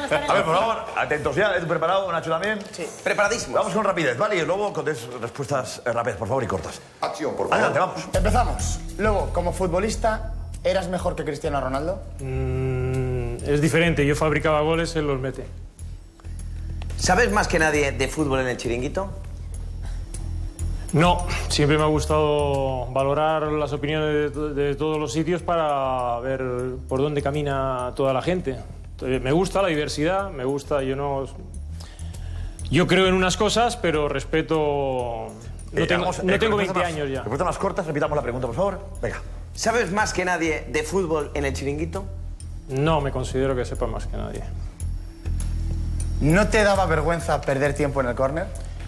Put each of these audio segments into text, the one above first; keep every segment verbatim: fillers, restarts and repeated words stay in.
A ver, por favor, atentos ya. ¿Estás preparado, Nacho, también? Sí. Preparadísimo. Vamos con rapidez, ¿vale? Y luego contéis respuestas eh, rápidas, por favor, y cortas. Acción, por favor. Adelante, vamos. Empezamos. Lobo, como futbolista, ¿eras mejor que Cristiano Ronaldo? Mm, es diferente. Yo fabricaba goles, él los mete. ¿Sabes más que nadie de fútbol en el chiringuito? No, siempre me ha gustado valorar las opiniones de, de todos los sitios para ver por dónde camina toda la gente. Entonces, me gusta la diversidad, me gusta, yo no... Yo creo en unas cosas, pero respeto... No Eh, tengo, vamos, no eh, tengo respuestas veinte más- años ya. Respuestas más cortas, repitamos la pregunta, por favor. Venga. ¿Sabes más que nadie de fútbol en el chiringuito? No me considero que sepa más que nadie. ¿No te daba vergüenza perder tiempo en el córner?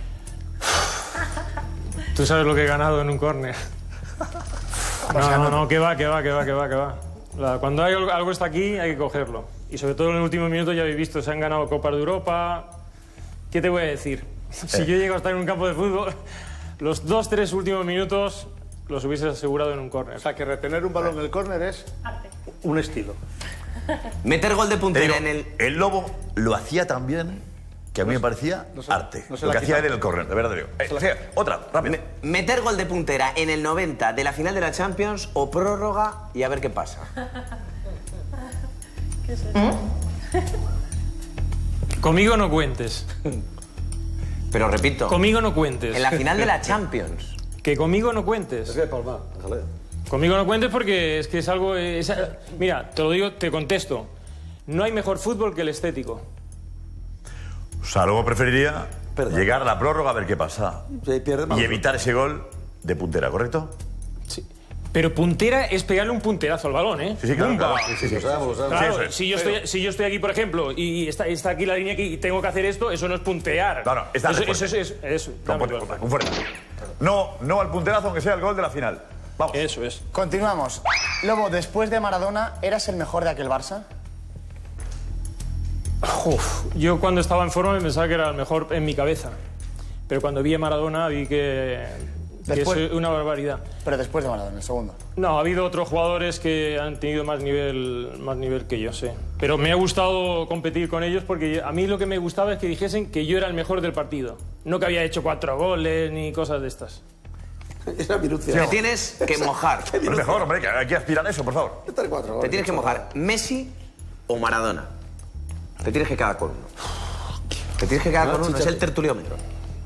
¿Tú sabes lo que he ganado en un córner? No, no, no, que va, que va, que va, que va, que va. La- cuando hay algo, algo está aquí, hay que cogerlo. Y sobre todo en el último minuto ya habéis visto, se han ganado Copas de Europa. ¿Qué te voy a decir? Si yo llego a estar en un campo de fútbol, los dos, tres últimos minutos los hubieses asegurado en un córner. O sea, que retener un balón en el córner es un estilo. Meter gol de Te puntera digo, en el... el Lobo lo hacía tan bien que a mí me parecía no se- arte. no se lo la que hacía él quitaba. en el córner, de verdad te digo. Eh, o sea, otra, rápido. Meter gol de puntera en el noventa de la final de la Champions o prórroga y a ver qué pasa. Conmigo no cuentes. Pero repito, Conmigo no cuentes. en la final de la Champions. Que conmigo no cuentes. Es que Palma, déjale. Conmigo no cuentes porque es que es algo... es- mira, te lo digo, te contesto. No hay mejor fútbol que el estético. O sea, Lobo preferiría Perdón. llegar a la prórroga a ver qué pasa. Sí, pierde más. Y evitar ese gol de puntera, ¿correcto? Sí. Pero puntera es pegarle un punterazo al balón, ¿eh? Sí, sí, claro. ¡Bumba! claro. Sí, sí, Lo sabemos, lo sabemos. Claro, Sí, eso es. si, yo estoy, si yo estoy aquí, por ejemplo, y está, está aquí la línea aquí y tengo que hacer esto, eso no es puntear. No, no, es darle eso, eso, fuerte. eso, eso, Con, dame fuerte, gol. con fuerza. No, no al punterazo, aunque sea el gol de la final. Vamos. Eso es. Continuamos. Lobo, después de Maradona, ¿eras el mejor de aquel Barça? Uf, yo cuando estaba en forma me pensaba que era el mejor en mi cabeza. Pero cuando vi a Maradona vi que, que Después- es una barbaridad. Pero después de Maradona, el segundo. No, ha habido otros jugadores que han tenido más nivel, más nivel que yo, sí. Pero me ha gustado competir con ellos porque a mí lo que me gustaba es que dijesen que yo era el mejor del partido. No que había hecho cuatro goles ni cosas de estas. Esa minucia. Te tienes que mojar. Es mejor, hombre, que hay que aspirar a eso, por favor. Meter cuatro goles. Te tienes que mojar. ¿Messi o Maradona? Te tienes que quedar con uno. Te tienes que quedar con uno. Es el tertuliómetro.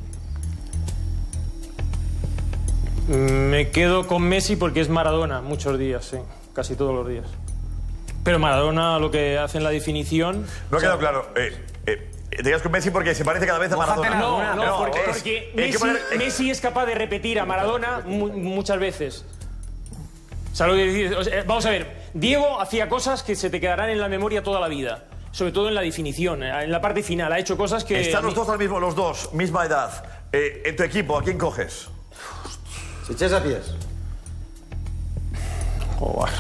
Me quedo con Messi porque es Maradona muchos días, sí. Casi todos los días. Pero Maradona lo que hace en la definición... No ha quedado claro. Eh, eh, te quedas con Messi porque se parece cada vez a Maradona. No, no, porque, es- porque hay que Messi, poner- eh, Messi es capaz de repetir a Maradona mu- muchas veces. ¿Sabes lo que decir? O sea, vamos a ver, Diego hacía cosas que se te quedarán en la memoria toda la vida. Sobre todo en la definición, en la parte final. Ha hecho cosas que... Están los dos al mismo, los dos, misma edad. Eh, en tu equipo, ¿a quién coges? Si echas a pies. Joder.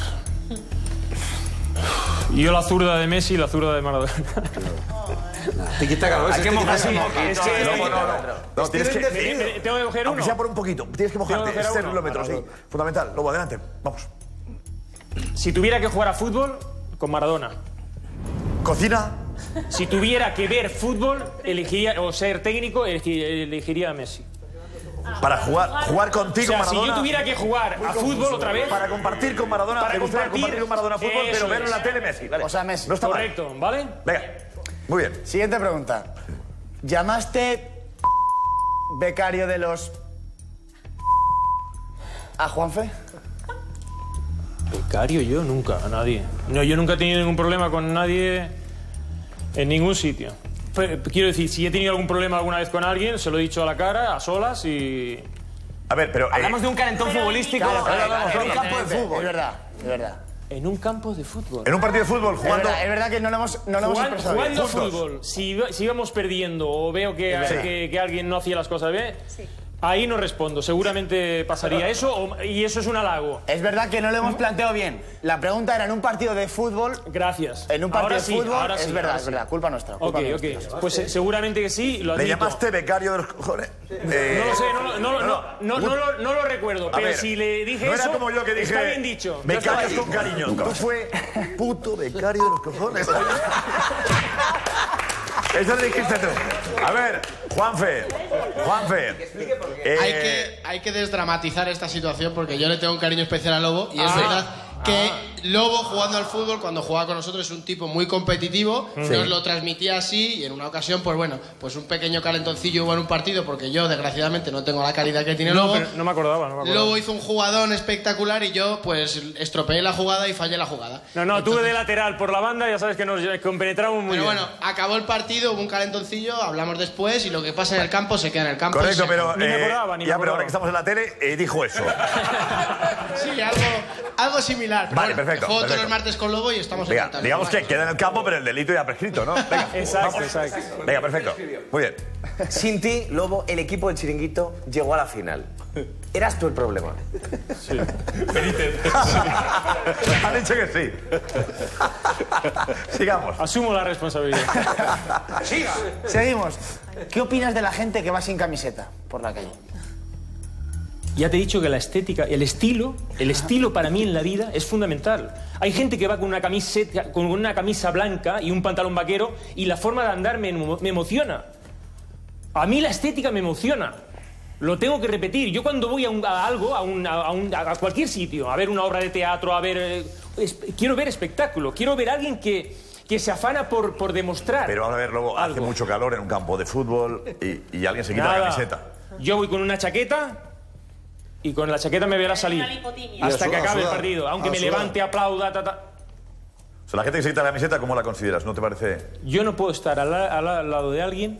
Yo la zurda de Messi y la zurda de Maradona. Te quita calor. Hay que mojarse un Es poquito. que- No, no, no. No, tienes que... Me- me- Tengo que coger Aunque uno. sea por un poquito, tienes que Tengo mojarte. que coger Es a uno. kilómetro, sí. Fundamental. Lobo, adelante. Vamos. Si tuviera que jugar a fútbol, con Maradona. Cocina. Si tuviera que ver fútbol, elegiría, o ser técnico, elegi- elegiría a Messi. Para jugar, jugar O contigo, sea, si Maradona. yo tuviera que jugar a fútbol otra vez... Para compartir con Maradona. Para me gustaría compartir, compartir con Maradona fútbol, eso pero verlo en es. la tele Messi. Vale. O sea, Messi. No está mal. Correcto, ¿vale? Venga. Muy bien. Siguiente pregunta. ¿Llamaste becario de los... a Juanfe? Becario yo nunca, a nadie. No, yo nunca he tenido ningún problema con nadie en ningún sitio. Pero, quiero decir, si he tenido algún problema alguna vez con alguien, se lo he dicho a la cara, a solas y... A ver, pero... eh, Hablamos de un calentón futbolístico. Claro, claro, en claro, un campo de evidentemente. fútbol. Es verdad, es verdad. En un campo de fútbol. En un partido de fútbol, Es jugando... verdad, es verdad que no lo hemos, no lo hemos Jugando, expresado bien. jugando Juntos. fútbol, si, iba- si íbamos perdiendo o veo que, Sí. que, que alguien no hacía las cosas bien, ahí no respondo. Seguramente pasaría eso o- y eso es un halago. Es verdad que no lo hemos planteado bien. La pregunta era en un partido de fútbol. Gracias. En un partido Ahora de sí, fútbol, ahora es sí, verdad, ahora es sí. verdad. Culpa nuestra. Ok, Culpa ok. nuestra. Pues eh, seguramente que sí, lo ¿Le admito. llamaste becario de los cojones? Eh, No lo sé, no, lo- no, lo- no, no, no, lo- no lo recuerdo, A pero ver, si le dije no eso, era como yo que dije... está bien dicho. Becarios con cariño. Tú fue puto becario de los cojones. Eso lo dijiste tú. A ver, Juanfe. Juanfe. Eh, Hay que, hay que desdramatizar esta situación porque yo le tengo un cariño especial a Lobo y es Ah. verdad que Lobo jugando al fútbol, cuando jugaba con nosotros, es un tipo muy competitivo, Sí. nos lo transmitía así y en una ocasión, pues bueno, pues un pequeño calentoncillo hubo en un partido porque yo, desgraciadamente, no tengo la calidad que tiene No, Lobo. pero no me acordaba, no me acordaba. Lobo hizo un jugadón espectacular y yo, pues, estropeé la jugada y fallé la jugada. No, no, tuve de lateral por la banda, ya sabes que nos compenetramos muy Pero bien. bueno, acabó el partido, hubo un calentoncillo, hablamos después y lo que pasa en el campo se queda en el campo. correcto, y se- pero. Ni me eh, acordaba, ni me ya, pero ahora acordaba. que estamos en la tele, eh, dijo eso. Sí, algo, algo similar. Pero Vale, perfecto, Juego todos perfecto. los martes con Lobo y estamos Venga, encantados. digamos que queda en el campo, pero el delito ya prescrito, ¿no? Venga. Exacto, vamos. exacto. Venga, perfecto. Muy bien. Sin ti, Lobo, el equipo del Chiringuito llegó a la final. Eras tú el problema. Han dicho que sí. Sigamos. Asumo la responsabilidad. Seguimos. ¿Qué opinas de la gente que va sin camiseta por la calle? Ya te he dicho que la estética, el estilo, el estilo para mí en la vida es fundamental. Hay gente que va con una camiseta, con una camisa blanca y un pantalón vaquero y la forma de andar me, emo- me emociona. A mí la estética me emociona. Lo tengo que repetir. Yo cuando voy a, un- a algo, a, un- a un- a cualquier sitio, a ver una obra de teatro, a ver, eh, es- quiero ver espectáculo, quiero ver a alguien que, que se afana por, por demostrar. Pero vamos a ver, Lobo, hace Algo. mucho calor en un campo de fútbol y, y alguien se quita la Nada. camiseta. Yo voy con una chaqueta y con la chaqueta me verás salir Una lipotimia. hasta Y que a acabe el sudar, partido, aunque a me sudar. levante, aplauda, ta, ta. O sea, la gente que se quita la camiseta, ¿cómo la consideras? ¿No te parece? Yo no puedo estar al, al- al lado de alguien.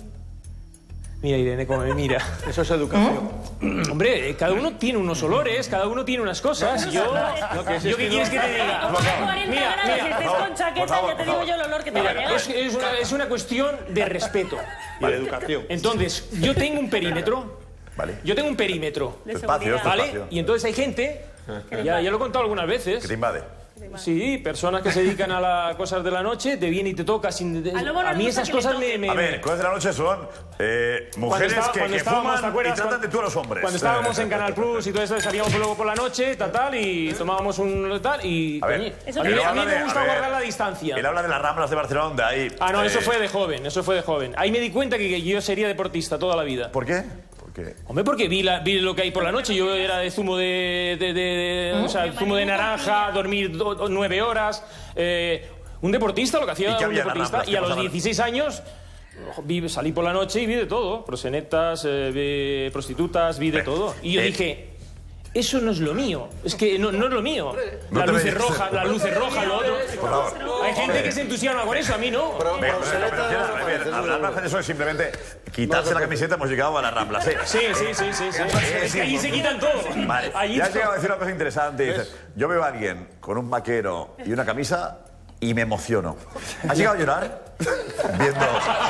Mira, Irene, cómo me mira. Eso es educación. Hombre, cada uno tiene unos olores, cada uno tiene unas cosas. Yo, ¿yo qué quieres que te diga? Como a cuarenta Mira, grados y mira, estés por favor, con chaqueta, por favor, ya te por digo favor. yo el olor que te va a Mira, llegar. es, es una, es una cuestión de respeto. Y de educación. Entonces, yo tengo un perímetro. Vale. Yo tengo un perímetro. De Espacio, seguridad. ¿Vale? espacio. Y entonces hay gente, ya, ya lo he contado algunas Que te veces, invade. sí, personas que se dedican a las cosas de la noche, te viene y te toca sin... A Lobo no A le mí gusta esas que le cosas me... toquen. me- A ver, cosas de la noche son eh, mujeres estaba- que, cuando que estábamos, ¿te fuman y acuerdas? tratan Cuando- de tú a los hombres. Cuando estábamos en Canal Plus y todo eso, salíamos luego por la noche, tal, tal, y tomábamos un tal, y... A ver, coño, Eso a mí, pero a mí habla me de- gusta a ver, guardar la distancia. Él habla de las Ramblas de Barcelona, donde hay... Ah, no, eso eh, fue de joven, eso fue de joven. Ahí me di cuenta que, que yo sería deportista toda la vida. ¿Por qué? Porque... Hombre, porque vi, la- vi lo que hay por la noche. Yo era de zumo de, de- de- de- o sea, zumo de naranja, dormir do- do- nueve horas. eh, un deportista, lo que ¿Y hacía qué un había en las deportista. Ramblas? Y ¿Qué a los pasaba? dieciséis años vi- salí por la noche y vi de todo. Prosenetas, eh, vi prostitutas, vi de todo. Y yo eh. dije... Eso no es lo mío. Es que no, no es lo mío. No La te luz veías- es roja, la luz es roja, lo otro. Por favor. Hay gente que se entusiasma con eso, a mí no. Venga, pero, pero, pero, bien, hablar de eso es simplemente quitarse la camiseta, hemos llegado a las Ramblas, ¿eh? Sí, sí, sí, sí, sí. Es que allí se quitan todo. Vale, Allí ya has todo. llegado a decir una cosa interesante. Dices, yo veo a alguien con un vaquero y una camisa y me emociono. ¿Has llegado a llorar? Viendo...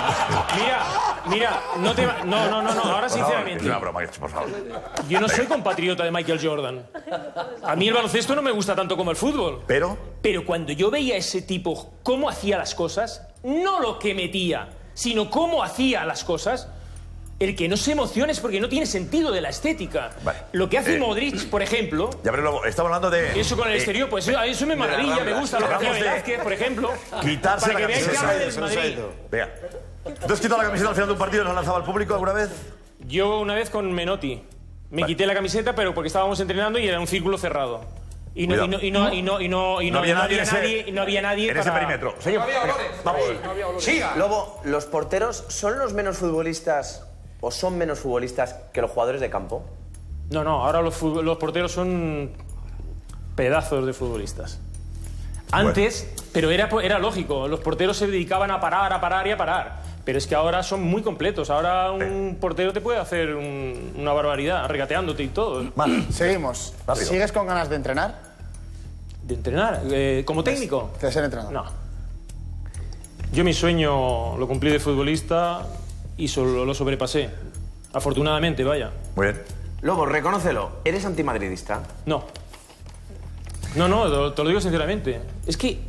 Mira, mira, no te va- No, no, no, no, ahora Por favor, sinceramente. es una broma, por favor. Yo no soy compatriota de Michael Jordan. A mí el baloncesto no me gusta tanto como el fútbol. Pero... Pero cuando yo veía a ese tipo cómo hacía las cosas, no lo que metía, sino cómo hacía las cosas, el que no se emociona es porque no tiene sentido de la estética. Vale. Lo que hace Eh, Modric, por ejemplo, Ya, pero luego, estamos hablando de... eso con el eh, exterior, pues a eso me maravilla, me gusta lo que hacía Hablamos de Velázquez, por ejemplo. quitarse para la que veáis que camiseta. habla del Se nos ha Madrid. ido. Venga. ¿Tú has quitado la camiseta al final de un partido y nos has lanzado al público alguna vez? Yo una vez con Menotti. Me Vale. quité la camiseta, pero porque estábamos entrenando y era un círculo cerrado. Y no, y no, y no, y no, y no, y No había no nadie en ese- nadie, y no había nadie En ese para- perímetro. Seguimos. Venga, vamos. Lobo, ¿los porteros son los menos futbolistas o son menos futbolistas que los jugadores de campo? No, no, ahora los, fu- los porteros son pedazos de futbolistas. Antes, pero era, era lógico, los porteros se dedicaban a parar, a parar y a parar. Pero es que ahora son muy completos. Ahora un portero te puede hacer un- una barbaridad, regateándote y todo. Más. Seguimos. Rápido. ¿Sigues con ganas de entrenar? ¿De entrenar? Eh, ¿Como técnico? De ser entrenador. No. Yo mi sueño lo cumplí de futbolista y solo lo sobrepasé. Afortunadamente, vaya. Muy bien. Lobo, reconócelo, ¿eres antimadridista? No. No, no, te- te lo digo sinceramente. Es que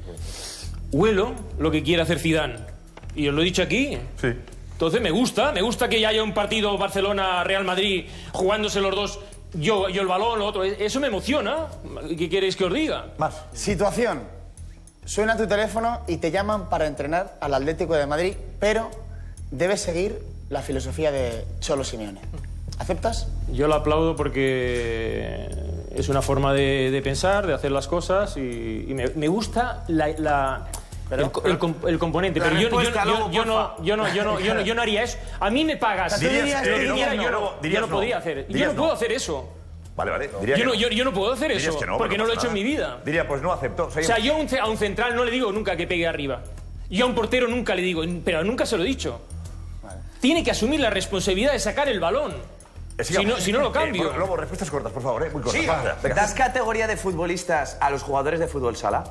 huelo lo que quiere hacer Zidane. Y os lo he dicho aquí. Sí. Entonces me gusta, me gusta que ya haya un partido Barcelona-Real Madrid jugándose los dos, yo, yo el balón, lo otro. Eso me emociona. ¿Qué queréis que os diga? Más. Situación. Suena tu teléfono y te llaman para entrenar al Atlético de Madrid, pero debes seguir la filosofía de Cholo Simeone. ¿Aceptas? Yo lo aplaudo porque es una forma de, de pensar, de hacer las cosas y, y me, me gusta la, la, pero, el, el, el, el componente. Pero yo, yo, yo, yo, no, yo, no, yo, no, yo, no, yo no haría eso. A mí me pagas. Dirías, dirías, eh, yo, no, yo, no, no, dirías yo no podía hacer. Dirías Yo no puedo no. hacer eso. Vale, vale. Diría Yo que no, no. yo, yo no puedo hacer Dirías eso que no, porque pero no lo he pasa hecho en nada. mi vida. Diría, pues no acepto. O sea, yo a un, a un central no le digo nunca que pegue arriba. Yo a un portero nunca le digo, pero nunca se lo he dicho. Vale. Tiene que asumir la responsabilidad de sacar el balón. Eh, si, no, si no lo cambio. Eh, Lobo, respuestas cortas, por favor, ¿eh? Muy cortas. Sí. Venga, venga. ¿Das categoría de futbolistas a los jugadores de fútbol sala?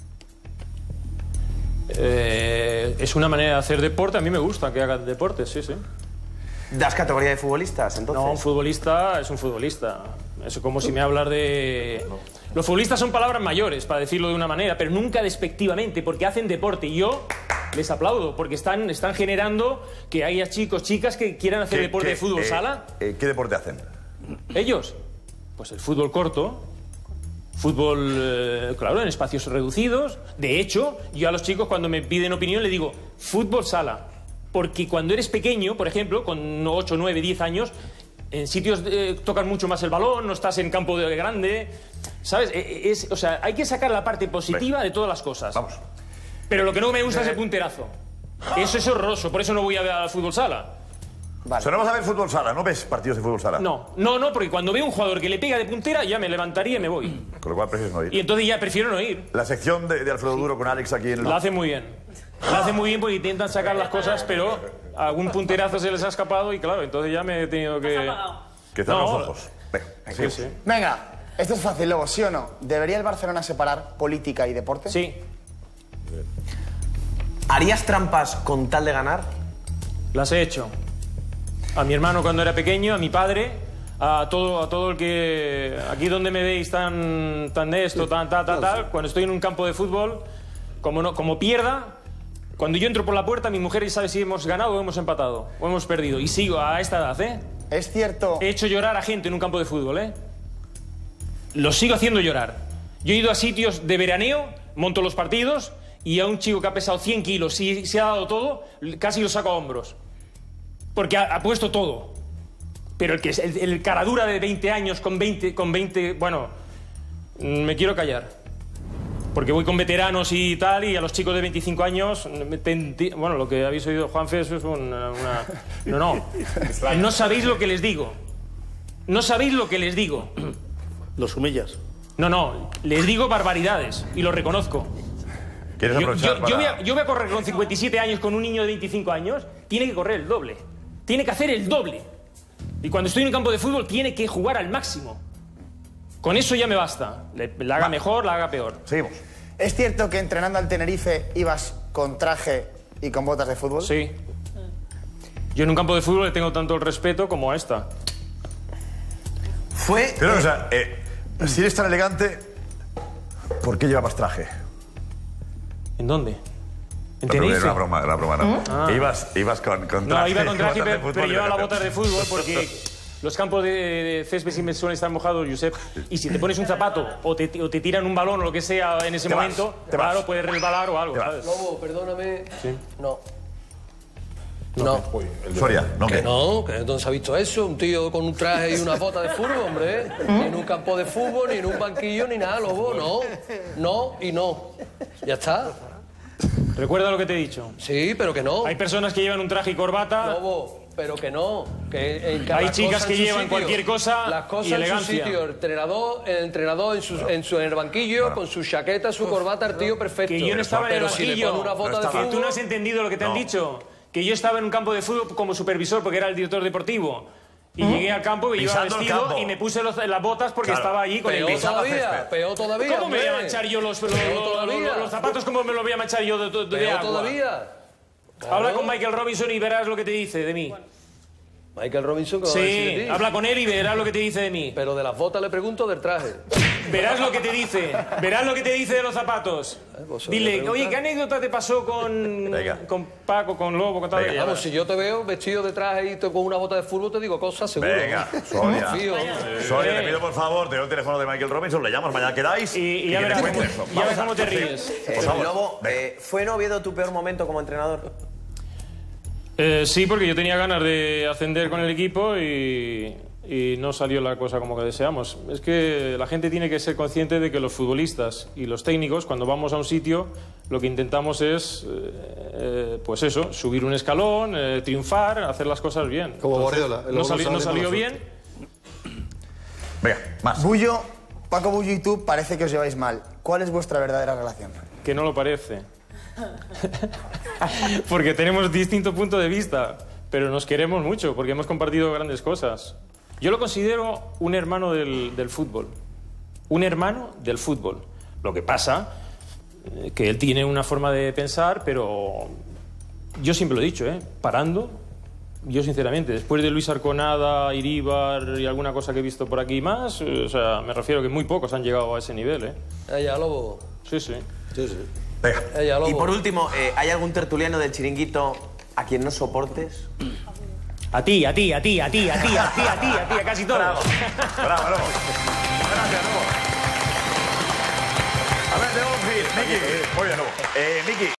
Eh, es una manera de hacer deporte. A mí me gusta que hagan deporte, sí, sí. ¿Das categoría de futbolistas, entonces? No, un futbolista es un futbolista. Es como si me hablas de... Los futbolistas son palabras mayores, para decirlo de una manera, pero nunca despectivamente, porque hacen deporte. Y yo les aplaudo, porque están, están generando que haya chicos, chicas que quieran hacer ¿Qué- deporte qué, de fútbol eh, sala. eh, ¿Qué deporte hacen? Ellos, pues el fútbol corto, fútbol, eh, claro, en espacios reducidos. De hecho, yo a los chicos cuando me piden opinión les digo, fútbol sala. Porque cuando eres pequeño, por ejemplo, con ocho, nueve, diez años, en sitios eh, tocan mucho más el balón, no estás en campo de grande, ¿sabes? Es, o sea, hay que sacar la parte positiva de todas las cosas. Vamos. Pero lo que no me gusta es el punterazo. Eso es horroroso, por eso no voy a ver al fútbol sala. Vale. O sea, no vas a ver fútbol sala, ¿no ves partidos de fútbol sala? No, no, no, porque cuando veo un jugador que le pega de puntera, ya me levantaría y me voy. Con lo cual prefieres no ir. Y entonces ya prefiero no ir. La sección de, de Alfredo Duro con Alex aquí en el... La hace muy bien. La hace muy bien porque intentan sacar las cosas, pero algún punterazo se les ha escapado y claro, entonces ya me he tenido que... Que están No. los ojos. Venga, Sí, sí. Venga, esto es fácil, Lobo, ¿sí o no? ¿Debería el Barcelona separar política y deporte? Sí, ¿Harías trampas con tal de ganar? las he hecho. A mi hermano cuando era pequeño, a mi padre, a todo, a todo el que... Aquí donde me veis tan, tan de esto, tan, tal, tal, tal, cuando estoy en un campo de fútbol, como, no, como pierda, cuando yo entro por la puerta, mi mujer ya sabe si hemos ganado o hemos empatado, o hemos perdido. Y sigo a esta edad, ¿eh? Es cierto... He hecho llorar a gente en un campo de fútbol, ¿eh? Lo sigo haciendo llorar. Yo he ido a sitios de veraneo, monto los partidos, y a un chico que ha pesado cien kilos, si se ha dado todo, casi lo saco a hombros. Porque ha, ha puesto todo. Pero el que es el, el caradura de veinte años con veinte, con veinte, bueno, me quiero callar. Porque voy con veteranos y tal, y a los chicos de veinticinco años, me tenti- bueno, lo que habéis oído Juanfe, eso es una, una... No, no. No sabéis lo que les digo. No sabéis lo que les digo. Los humillas. No, no, les digo barbaridades y lo reconozco. ¿Quieres Yo, aprovechar yo- para...? yo voy a, yo voy a correr con cincuenta y siete años con un niño de veinticinco años, tiene que correr el doble. Tiene que hacer el doble. Y cuando estoy en un campo de fútbol, tiene que jugar al máximo. Con eso ya me basta. Le- la haga mejor, la haga peor. Seguimos. ¿Es cierto que entrenando al Tenerife ibas con traje y con botas de fútbol? Sí. Yo en un campo de fútbol le tengo tanto el respeto como a esta. Fue... Pero, o sea, eh, si eres tan elegante, ¿por qué llevabas traje? ¿En dónde? ¿En No, Tenerife? Era una broma, era una broma, no. Ah. Ibas, ibas con, con traje. No, iba con traje, botas de pero, fútbol pero y llevaba de las botas de fútbol porque los campos de, de césped siempre suelen estar mojados, Josep. Y si te pones un zapato o te, o te tiran un balón o lo que sea en ese Te vas, momento, te vas. claro, puedes resbalar o algo, Te vas. ¿sabes? Lobo, perdóname. Sí. No. No. Soria, ¿no? Que ¿Qué? no, que ¿dónde se ha visto eso? Un tío con un traje y una bota de fútbol, hombre. ¿eh? Ni en un campo de fútbol, ni en un banquillo, ni nada, Lobo. No. No y no. Ya está. Recuerda lo que te he dicho. Sí, pero que no. Hay personas que llevan un traje y corbata. Lobo, pero que no. Que en cada Hay chicas cosa que en su llevan sitio. cualquier cosa Las cosas y en su elegancia. sitio. El entrenador, el entrenador en, su, en, su, en el banquillo, con su chaqueta, su corbata, el tío perfecto. Que yo no estaba en el Pero si le banquillo. pone una bota No de estaba. Que tú fútbol... no has entendido lo que te han No. dicho. Que yo estaba en un campo de fútbol como supervisor porque era el director deportivo. Y llegué al campo y iba Pisando el vestido campo. y me puse los- las botas porque Claro. estaba allí con el Peor pisado. todavía, peor todavía. ¿Cómo me voy a hombre. manchar yo los, los, Peor los- todavía. los- los zapatos? ¿Cómo me los voy a manchar yo de, de- de Peor agua? todavía. Habla Claro. con Michael Robinson y verás lo que te dice de mí. Michael Robinson, ¿qué va a decir de Sí, ti? habla con él y verás lo que te dice de mí. Pero de las botas le pregunto del traje. Verás lo que te dice. Verás lo que te dice de los zapatos. Eh, pues se Dile, lo voy a oye, preguntar. ¿qué anécdota te pasó con, Venga. con Paco, con Lobo, con tal? Venga, Ya Vamos, verás. si yo te veo vestido de traje y te- con una bota de fútbol, te digo cosas, seguro. Venga, ¿no? Sonia. Confío. Sonia, te pido por favor, te doy el teléfono de Michael Robinson, le llamas, mañana quedáis Y, y ya que te verás, cuente cómo, eso. ya Vamos verás a- cómo te sí. ríes. Eh, Por favor. Lobo, eh, ¿fue en Oviedo tu peor momento como entrenador? Eh, sí, porque yo tenía ganas de ascender con el equipo y, y no salió la cosa como que deseamos. Es que la gente tiene que ser consciente de que los futbolistas y los técnicos, cuando vamos a un sitio, lo que intentamos es, eh, eh, pues eso, subir un escalón, eh, triunfar, hacer las cosas bien. Como Entonces, Guardiola, el No, lobo sali- sale no con salió la bien. Venga, más. Bullo, Paco Bullo y tú parece que os lleváis mal. ¿Cuál es vuestra verdadera relación? Que no lo parece. Porque tenemos distinto punto de vista, pero nos queremos mucho porque hemos compartido grandes cosas. Yo lo considero un hermano del, del fútbol. Un hermano del fútbol. Lo que pasa eh, que él tiene una forma de pensar, pero yo siempre lo he dicho, ¿eh? Parando, yo sinceramente, después de Luis Arconada, Iríbar y alguna cosa que he visto por aquí más, eh, o sea, me refiero que muy pocos han llegado a ese nivel, ¿eh? Ella, Lobo. Sí, sí. Sí, sí. Venga. Ella, Lobo. Y por último, eh, ¿hay algún tertuliano del Chiringuito a quien no soportes? A ti, a ti, a ti, a ti, a ti, a ti, a ti, a ti, a casi todos. Bravo, bravo, Lobo. Gracias, Lobo. A ver, tenemos que ir. Miki. Muy bien, Lobo. Eh, Miki.